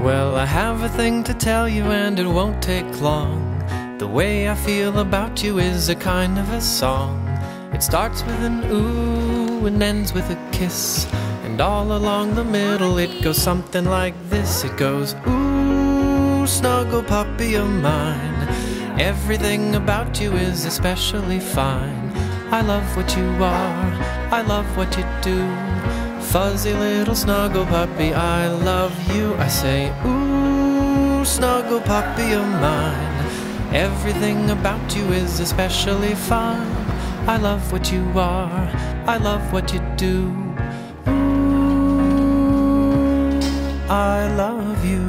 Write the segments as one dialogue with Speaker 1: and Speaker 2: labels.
Speaker 1: Well, I have a thing to tell you and it won't take long. The way I feel about you is a kind of a song. It starts with an ooh and ends with a kiss, and all along the middle it goes something like this. It goes, ooh, snuggle puppy of mine, everything about you is especially fine. I love what you are, I love what you do, fuzzy little snuggle puppy, I love you. I say, ooh, snuggle puppy of mine, everything about you is especially fine. I love what you are, I love what you do, ooh, I love you.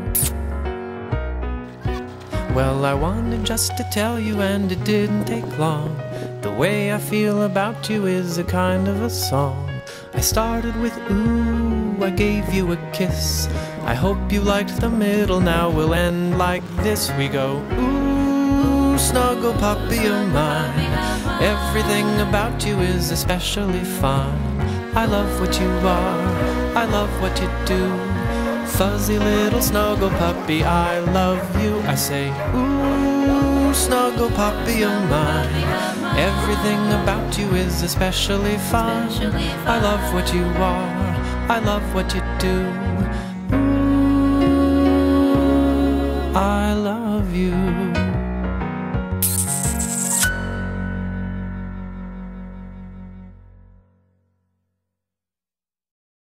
Speaker 1: Well, I wanted just to tell you and it didn't take long. The way I feel about you is a kind of a song. I started with ooh, I gave you a kiss, I hope you liked the middle, now we'll end like this. We go, ooh, snuggle puppy of mine, everything about you is especially fine. I love what you are, I love what you do, fuzzy little snuggle puppy, I love you. I say, ooh, snuggle puppy of mine, everything about you is especially fine. I love what you are, I love what you do, ooh, I